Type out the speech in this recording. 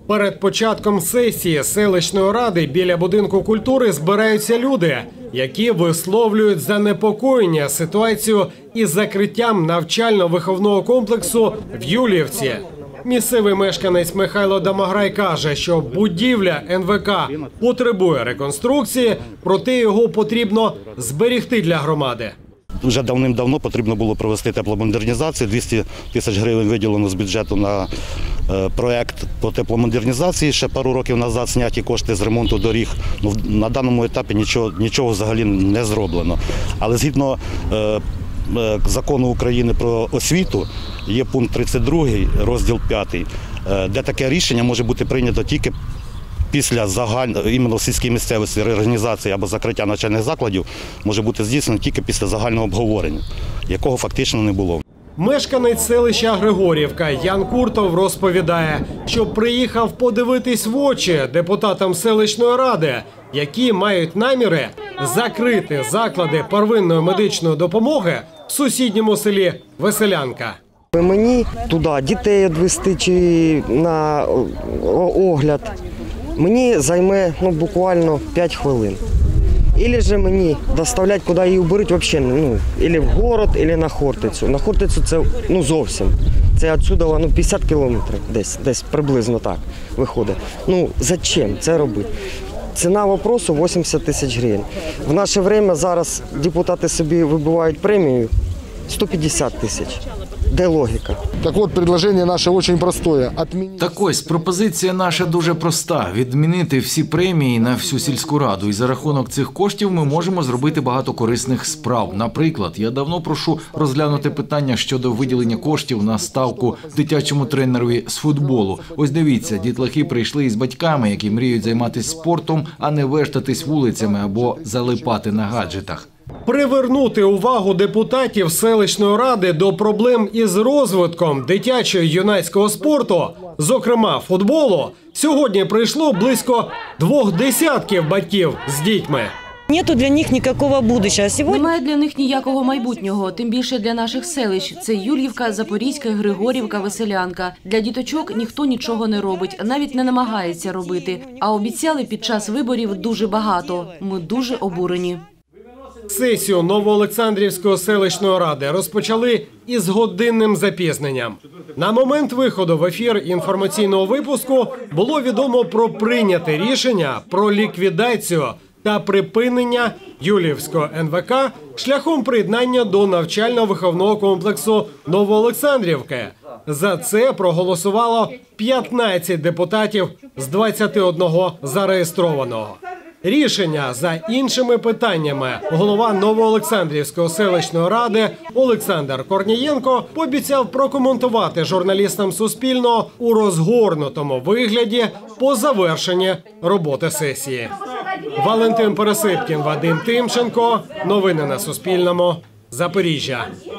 Перед початком сесії селищної ради біля будинку культури збираються люди, які висловлюють занепокоєння ситуацією із закриттям навчально-виховного комплексу в Юліївці. Місцевий мешканець Михайло Дамаграй каже, що будівля НВК потребує реконструкції, проте його потрібно зберегти для громади. Вже давним-давно потрібно було провести тепломодернізацію. 200 тисяч гривень виділено з бюджету на проєкт по тепломодернізації. Ще пару років назад зняті кошти з ремонту доріг. На даному етапі нічого взагалі не зроблено. Але згідно Закону України про освіту є пункт 32, розділ 5, де таке рішення може бути прийнято тільки після іменно в сільській місцевості реорганізації або закриття навчальних закладів може бути здійснено тільки після загального обговорення, якого фактично не було. Мешканець селища Григорівка Ян Куртов розповідає, що приїхав подивитись в очі депутатам селищної ради, які мають наміри закрити заклади первинної медичної допомоги в сусідньому селі Веселянка. Мені туди дітей відвезти чи на огляд, мені займе буквально 5 хвилин. Або ж мені доставляти, куди її беруть, взагалі, або в город, або на Хортицю. На Хортицю це зовсім. Це відсюди 50 кілометрів, десь приблизно так виходить. Зачем це робити? Ціна вопросу 80 тисяч гривень. В наше час зараз депутати собі вибивають премію 150 тисяч. Де логіка? Так от, пропозиція наша дуже просте. Так ось, пропозиція наша дуже проста. Відмінити всі премії на всю сільську раду. І за рахунок цих коштів ми можемо зробити багато корисних справ. Наприклад, я давно прошу розглянути питання щодо виділення коштів на ставку дитячому тренерові з футболу. Ось дивіться, дітлахи прийшли із батьками, які мріють займатися спортом, а не вештатись вулицями або залипати на гаджетах. Привернути увагу депутатів селищної ради до проблем із розвитком дитячого юнацького спорту, зокрема футболу, сьогодні прийшло близько 20 батьків з дітьми. Нету для них ніякого будущого. Немає для них ніякого майбутнього, тим більше для наших селищ. Це Юліївка, Запорізька, Григорівка, Веселянка. Для діточок ніхто нічого не робить, навіть не намагається робити. А обіцяли під час виборів дуже багато. Ми дуже обурені. Сесію Новоолександрівської селищної ради розпочали із годинним запізненням. На момент виходу в ефір інформаційного випуску було відомо про прийняте рішення про ліквідацію та припинення Юліївського НВК шляхом приєднання до навчально-виховного комплексу Новоолександрівки. За це проголосувало 15 депутатів з 21 зареєстрованого. Рішення за іншими питаннями голова Новоолександрівської селищної ради Олександр Корнієнко пообіцяв прокоментувати журналістам Суспільного у розгорнутому вигляді по завершенні роботи сесії. Валентин Пересипкін, Вадим Тимченко. Новини на Суспільному. Запоріжжя.